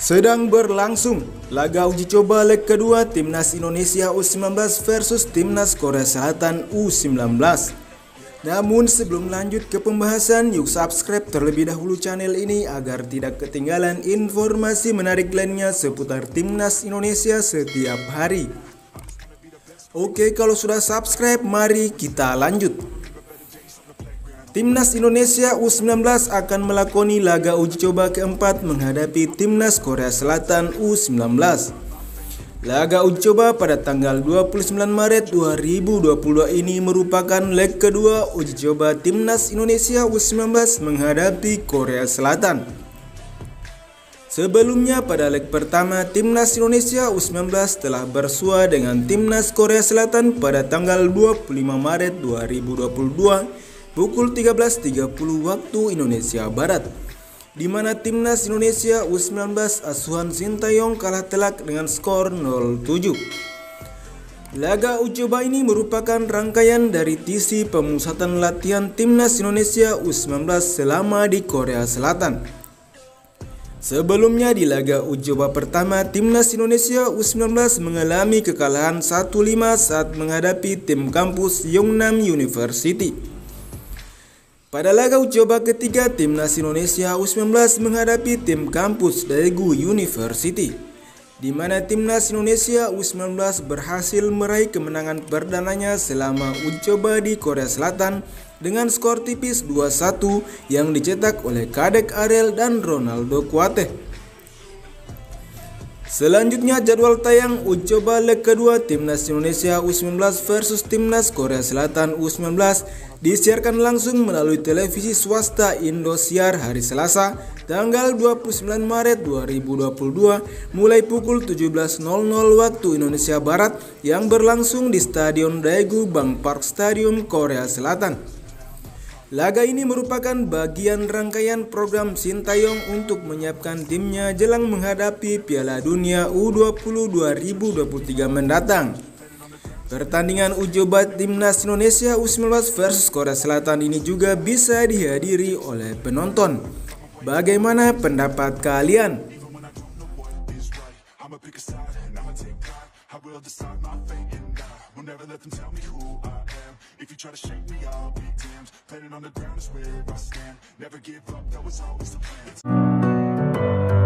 Sedang berlangsung laga uji coba leg kedua Timnas Indonesia U19 versus Timnas Korea Selatan U19. Namun sebelum lanjut ke pembahasan, yuk subscribe terlebih dahulu channel ini agar tidak ketinggalan informasi menarik lainnya seputar Timnas Indonesia setiap hari. Oke, kalau sudah subscribe, mari kita lanjut. Timnas Indonesia U19 akan melakoni laga uji coba keempat menghadapi Timnas Korea Selatan U19. Laga uji coba pada tanggal 29 Maret 2022 ini merupakan leg kedua uji coba Timnas Indonesia U19 menghadapi Korea Selatan. Sebelumnya pada leg pertama, Timnas Indonesia U19 telah bersua dengan Timnas Korea Selatan pada tanggal 25 Maret 2022 pukul 13.30 waktu Indonesia Barat, di mana Timnas Indonesia U19 asuhan Sintayong kalah telak dengan skor 0-7. Laga uji coba ini merupakan rangkaian dari TC pemusatan latihan Timnas Indonesia U19 selama di Korea Selatan. Sebelumnya di laga uji coba pertama, Timnas Indonesia U19 mengalami kekalahan 1-5 saat menghadapi tim kampus Yongnam University. Pada laga uji coba ketiga, Timnas Indonesia U19 menghadapi tim kampus Daegu University, di mana Timnas Indonesia U19 berhasil meraih kemenangan perdananya selama uji coba di Korea Selatan dengan skor tipis 2-1 yang dicetak oleh Kadek Ariel dan Ronaldo Kuateh. Selanjutnya jadwal tayang uji coba leg kedua Timnas Indonesia U19 versus Timnas Korea Selatan U19 disiarkan langsung melalui televisi swasta Indosiar hari Selasa tanggal 29 Maret 2022 mulai pukul 17.00 waktu Indonesia Barat yang berlangsung di Stadion Daegu Bang Park Stadium, Korea Selatan. Laga ini merupakan bagian rangkaian program Sintayong untuk menyiapkan timnya jelang menghadapi Piala Dunia U20 2023 mendatang. Pertandingan uji coba Timnas Indonesia U19 versus Korea Selatan ini juga bisa dihadiri oleh penonton. Bagaimana pendapat kalian? If you try to shake me, I'll be damned. Planet on the ground is where I stand. Never give up, that was always the plan.